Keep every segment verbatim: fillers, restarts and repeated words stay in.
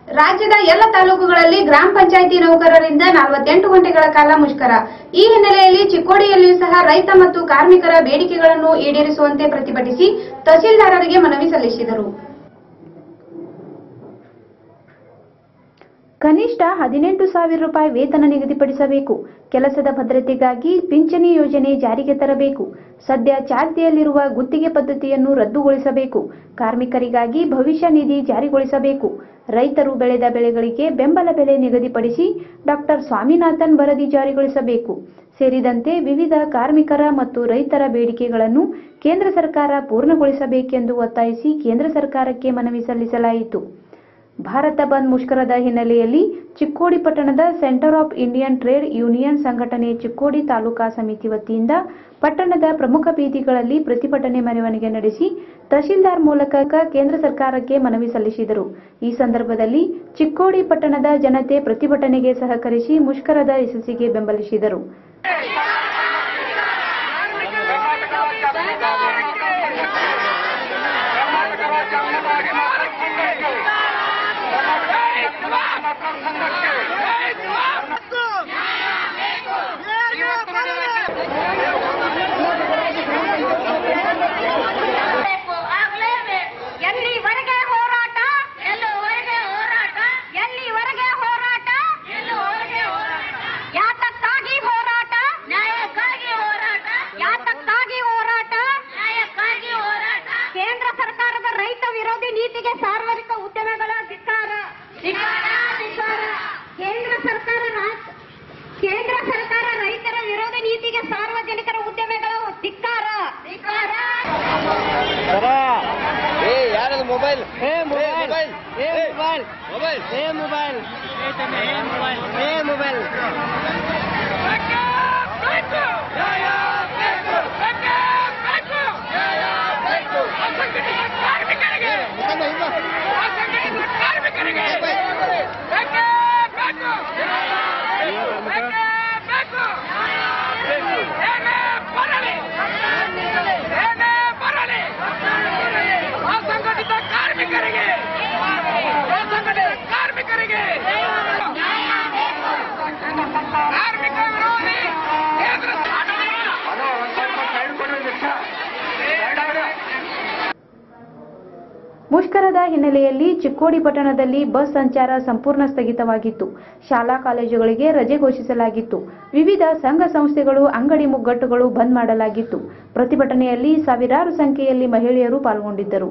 ರಾಜ್ಯದ ಎಲ್ಲ ತಾಲೂಕುಗಳಲ್ಲಿ ಗ್ರಾಮ ಪಂಚಾಯಿತಿ ನೌಕರರಿಂದ ನಲವತ್ತೆಂಟು ಗಂಟೆಗಳ ಕಾಲ ಮುಷ್ಕರ. ಈ ಹಿನ್ನೆಲೆಯಲ್ಲಿ ಚಿಕ್ಕೋಡಿಯಲ್ಲಿಯೂ ಸಹ ರೈತ ಮತ್ತು ಕಾರ್ಮಿಕರ ಬೇಡಿಕೆಗಳನ್ನು ಈಡೇರಿಸುವಂತೆ ಪ್ರತಿಭಟಿಸಿ ತಹಸೀಲ್ದಾರರಿಗೆ ಮನವಿ ಸಲ್ಲಿಸಿದರು. ಕನಿಷ್ಠ ಹದಿನೆಂಟು ಸಾವಿರ ರೂಪಾಯಿ ವೇತನ ನಿಗದಿಪಡಿಸಬೇಕು. ಕೆಲಸದ ಭದ್ರತೆಗಾಗಿ ಪಿಂಚಣಿ ಯೋಜನೆ ಜಾರಿಗೆ ತರಬೇಕು. ಸದ್ಯ ಚಾಲ್ತಿಯಲ್ಲಿರುವ ಗುತ್ತಿಗೆ ಪದ್ಧತಿಯನ್ನು ರದ್ದುಗೊಳಿಸಬೇಕು. ಕಾರ್ಮಿಕರಿಗಾಗಿ ಭವಿಷ್ಯ ನಿಧಿ ಜಾರಿಗೊಳಿಸಬೇಕು. ರೈತರು ಬೆಳೆದ ಬೆಳೆಗಳಿಗೆ ಬೆಂಬಲ ಬೆಲೆ ನಿಗದಿಪಡಿಸಿ ಡಾಕ್ಟರ್ ಸ್ವಾಮಿನಾಥನ್ ವರದಿ ಜಾರಿಗೊಳಿಸಬೇಕು ಸೇರಿದಂತೆ ವಿವಿಧ ಕಾರ್ಮಿಕರ ಮತ್ತು ರೈತರ ಬೇಡಿಕೆಗಳನ್ನು ಕೇಂದ್ರ ಸರ್ಕಾರ ಪೂರ್ಣಗೊಳಿಸಬೇಕೆಂದು ಒತ್ತಾಯಿಸಿ ಕೇಂದ್ರ ಸರ್ಕಾರಕ್ಕೆ ಮನವಿ ಸಲ್ಲಿಸಲಾಯಿತು. ಭಾರತ ಬಂದ್ ಮುಷ್ಕರದ ಹಿನ್ನೆಲೆಯಲ್ಲಿ ಚಿಕ್ಕೋಡಿ ಪಟ್ಟಣದ Centre of Indian Trade Union ಸಂಘಟನೆ ಚಿಕ್ಕೋಡಿ ತಾಲೂಕಾ ಸಮಿತಿ ವತಿಯಿಂದ ಪಟ್ಟಣದ ಪ್ರಮುಖ ಬೀದಿಗಳಲ್ಲಿ ಪ್ರತಿಭಟನೆ ಮೆರವಣಿಗೆ ನಡೆಸಿ ತಹಶೀಲ್ದಾರ್ ಮೂಲಕ ಕೇಂದ್ರ ಸರ್ಕಾರಕ್ಕೆ ಮನವಿ ಸಲ್ಲಿಸಿದರು. ಈ ಸಂದರ್ಭದಲ್ಲಿ ಚಿಕ್ಕೋಡಿ ಪಟ್ಟಣದ ಜನತೆ ಪ್ರತಿಭಟನೆಗೆ ಸಹಕರಿಸಿ ಮುಷ್ಕರದ ಯಶಸ್ಸಿಗೆ ಬೆಂಬಲಿಸಿದರು. ನೀತಿಗೆ ಸಾರ್ವಜನಿಕ ಉದ್ಯಮಗಳ ಧಿಕ್ಕಾರ. ಕೇಂದ್ರ ಸರ್ಕಾರ ಕೇಂದ್ರ ಸರ್ಕಾರ ರೈತರ ವಿರೋಧಿ ನೀತಿಗೆ ಸಾರ್ವಜನಿಕರ ಉದ್ಯಮಗಳ ಧಿಕ್ಕಾರ. ಮೊಬೈಲ್ ಮೊಬೈಲ್ ಮೊಬೈಲ್ ಮೊಬೈಲ್ ಮುಷ್ಕರದ ಹಿನ್ನೆಲೆಯಲ್ಲಿ ಚಿಕ್ಕೋಡಿ ಪಟ್ಟಣದಲ್ಲಿ ಬಸ್ ಸಂಚಾರ ಸಂಪೂರ್ಣ ಸ್ಥಗಿತವಾಗಿತ್ತು. ಶಾಲಾ ಕಾಲೇಜುಗಳಿಗೆ ರಜೆ ಘೋಷಿಸಲಾಗಿತ್ತು. ವಿವಿಧ ಸಂಘ ಸಂಸ್ಥೆಗಳು ಅಂಗಡಿ ಮುಗ್ಗಟ್ಟುಗಳು ಬಂದ್ ಮಾಡಲಾಗಿತ್ತು. ಪ್ರತಿಭಟನೆಯಲ್ಲಿ ಸಾವಿರಾರು ಸಂಖ್ಯೆಯಲ್ಲಿ ಮಹಿಳೆಯರು ಪಾಲ್ಗೊಂಡಿದ್ದರು.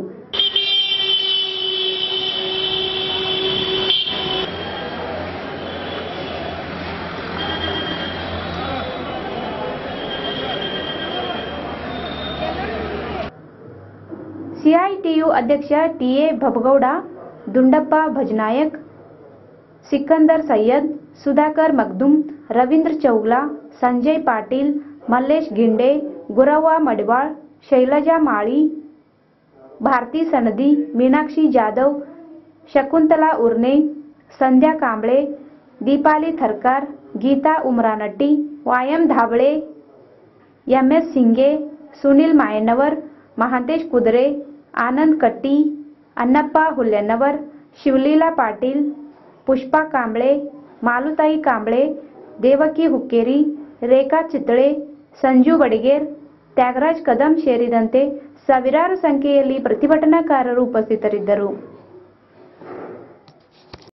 ಸಿಐಟಿಯು ಅಧ್ಯಕ್ಷ ಟಿಎ ಭಬಗೌಡ, ದುಂಡಪ್ಪ ಭಜನಾಯಕ್, ಸಿಕಂದರ್ ಸೈಯದ್, ಸುಧಾಕರ್ ಮಗ್ದುಮ್, ರವೀಂದ್ರ ಚೌಗ್ಲಾ, ಸಂಜಯ್ ಪಾಟೀಲ್, ಮಲ್ಲೇಶ್ ಗಿಂಡೆ, ಗುರವ್ವ ಮಡಿವಾಳ್, ಶೈಲಜಾ ಮಾಳಿ, ಭಾರತಿ ಸನದಿ, ಮೀನಾಕ್ಷಿ ಜಾಧವ್, ಶಕುಂತಲಾ ಉರ್ನೆ, ಸಂಧ್ಯಾ ಕಾಂಬ್ಳೆ, ದೀಪಾಲಿ ಥರ್ಕಾರ್, ಗೀತಾ ಉಮ್ರಾನಟ್ಟಿ, ವಾಯಂ ಧಾಬಳೆ, ಎಂಎಸ್ ಸಿಂಗೆ, ಸುನಿಲ್ ಮಾಯಣ್ಣವರ್, ಮಹಾಂತೇಶ್ ಕುದರೆ, ಆನಂದ್ ಕಟ್ಟಿ, ಅನ್ನಪ್ಪ ಹುಲ್ಯನ್ನವರ್, ಶಿವಲೀಲಾ ಪಾಟೀಲ್, ಪುಷ್ಪಾ ಕಾಂಬ್ಳೆ, ಮಾಲುತಾಯಿ ಕಾಂಬ್ಳೆ, ದೇವಕಿ ಹುಕ್ಕೇರಿ, ರೇಖಾ ಚಿತ್ತಳೆ, ಸಂಜು ಬಡಿಗೇರ್, ತ್ಯಾಗರಾಜ್ ಕದಂ ಸೇರಿದಂತೆ ಸಾವಿರಾರು ಸಂಖ್ಯೆಯಲ್ಲಿ ಪ್ರತಿಭಟನಾಕಾರರು ಉಪಸ್ಥಿತರಿದ್ದರು.